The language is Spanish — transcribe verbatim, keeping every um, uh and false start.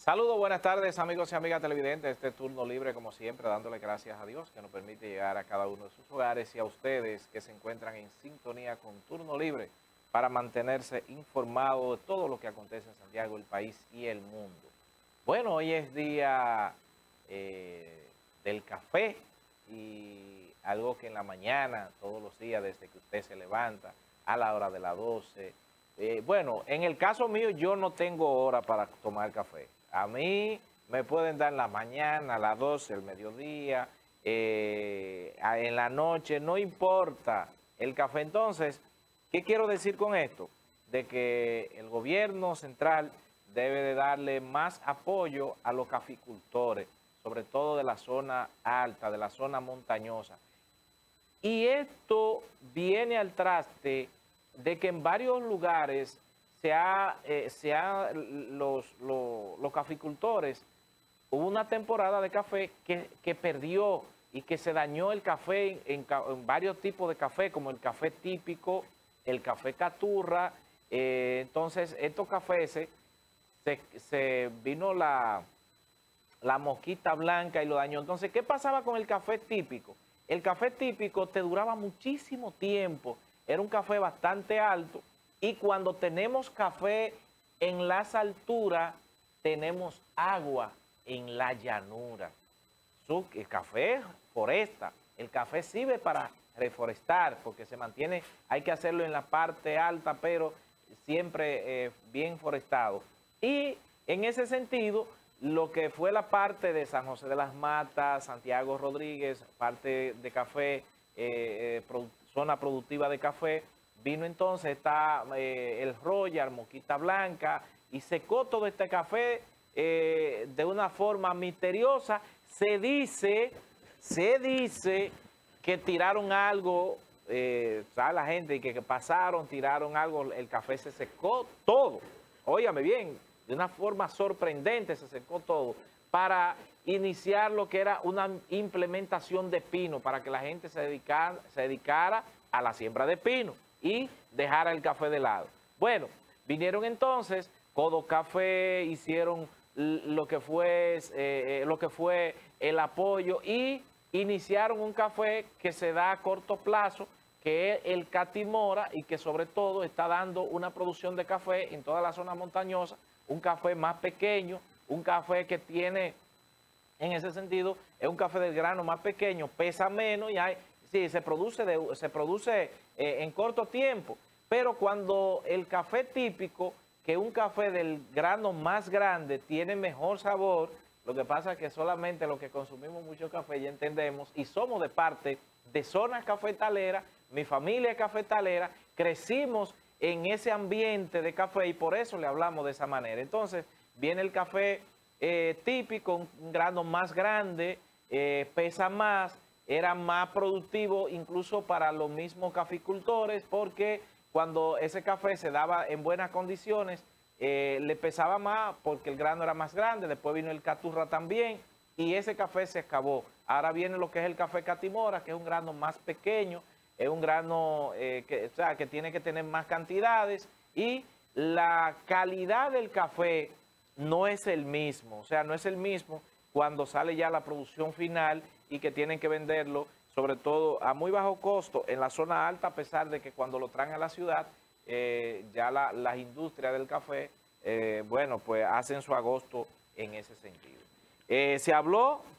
Saludos, buenas tardes amigos y amigas televidentes. Este turno libre como siempre, dándole gracias a Dios que nos permite llegar a cada uno de sus hogares y a ustedes que se encuentran en sintonía con Turno Libre para mantenerse informados de todo lo que acontece en Santiago, el país y el mundo. Bueno, hoy es día eh, del café y algo que en la mañana, todos los días desde que usted se levanta, a la hora de las doce, eh, bueno, en el caso mío yo no tengo hora para tomar café. A mí me pueden dar en la mañana, a las doce, el mediodía, eh, en la noche, no importa el café. Entonces, ¿qué quiero decir con esto? De que el gobierno central debe de darle más apoyo a los caficultores, sobre todo de la zona alta, de la zona montañosa. Y esto viene al traste de que en varios lugares se ha, eh, se ha los, los, los caficultores, hubo una temporada de café que, que perdió y que se dañó el café en, en, en varios tipos de café, como el café típico, el café caturra. Eh, entonces, estos cafés se, se, se vino la, la mosquita blanca y lo dañó. Entonces, ¿qué pasaba con el café típico? El café típico te duraba muchísimo tiempo, era un café bastante alto. Y cuando tenemos café en las alturas, tenemos agua en la llanura. El café foresta, el café sirve para reforestar, porque se mantiene, hay que hacerlo en la parte alta, pero siempre eh, bien forestado. Y en ese sentido, lo que fue la parte de San José de las Matas, Santiago Rodríguez, parte de café, eh, eh, produ- zona productiva de café, vino entonces, está eh, el Royal, Mosquita Blanca, y secó todo este café eh, de una forma misteriosa. Se dice, se dice que tiraron algo, eh, sabe la gente, que, que pasaron, tiraron algo, el café se secó todo. Óigame bien, de una forma sorprendente se secó todo, para iniciar lo que era una implementación de pino, para que la gente se dedicara, se dedicara a la siembra de pino y dejara el café de lado. Bueno, vinieron entonces, Codo Café, hicieron lo que fue, eh, lo que fue el apoyo y iniciaron un café que se da a corto plazo, que es el Catimora, y que sobre todo está dando una producción de café en toda la zona montañosa, un café más pequeño, un café que tiene, en ese sentido, es un café del grano más pequeño, pesa menos y hay, sí, se produce, de, se produce eh, en corto tiempo. Pero cuando el café típico, que un café del grano más grande, tiene mejor sabor, lo que pasa es que solamente los que consumimos mucho café ya entendemos y somos de parte de zonas cafetaleras, mi familia es cafetalera, crecimos en ese ambiente de café y por eso le hablamos de esa manera. Entonces, viene el café eh, típico, un grano más grande, eh, pesa más, era más productivo incluso para los mismos caficultores, porque cuando ese café se daba en buenas condiciones, eh, le pesaba más porque el grano era más grande. Después vino el caturra también y ese café se acabó. Ahora viene lo que es el café Catimora, que es un grano más pequeño, es un grano eh, que, o sea, que tiene que tener más cantidades y la calidad del café no es el mismo, o sea, no es el mismo cuando sale ya la producción final y que tienen que venderlo, sobre todo a muy bajo costo en la zona alta, a pesar de que cuando lo traen a la ciudad, eh, ya la, las industrias del café, eh, bueno, pues hacen su agosto en ese sentido. Eh, se habló